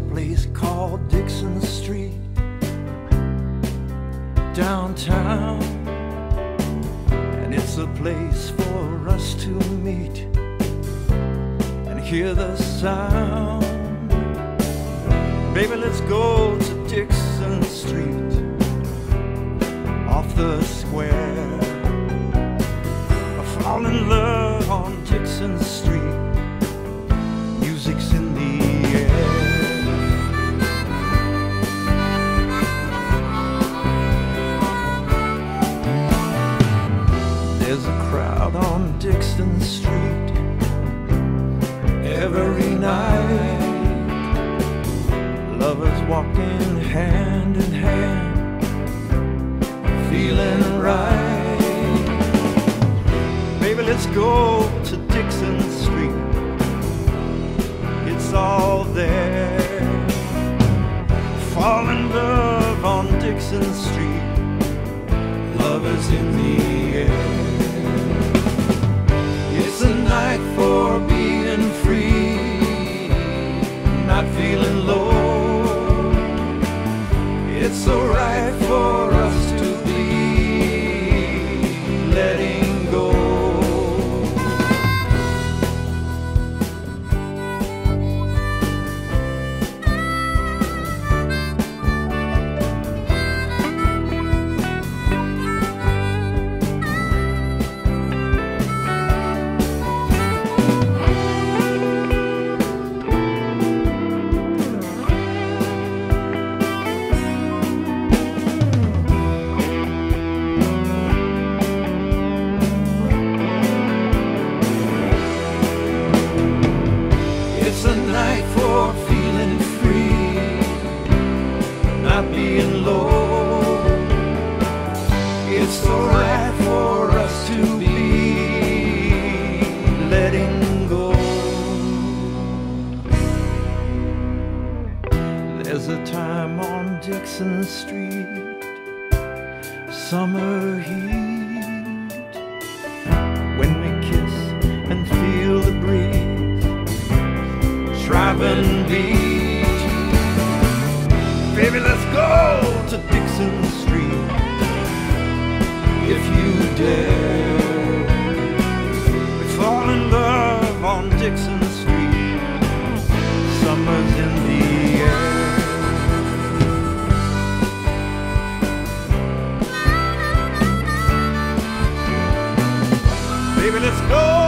place called Dickson Street downtown, and it's a place for us to meet and hear the sound. Baby, let's go to Dickson Street, off the square. I fall in love on Dickson Street. Music's in the air. There's a crowd on Dickson Street every night. Lovers walking hand in hand, feeling right. Baby, let's go to Dickson Street. It's all there. Fall in love on Dickson Street. Lovers in the air. It's a night for being free, not feeling low. It's so right for us to be letting go. It's a night for feeling free, not being low. It's alright for us to be letting go. There's a time on Dickson Street, summer heat, when we kiss and feel the breeze driving beat. Baby, let's go to Dickson Street if you dare. We fall in love on Dickson Street. Summer's in the air. Baby, let's go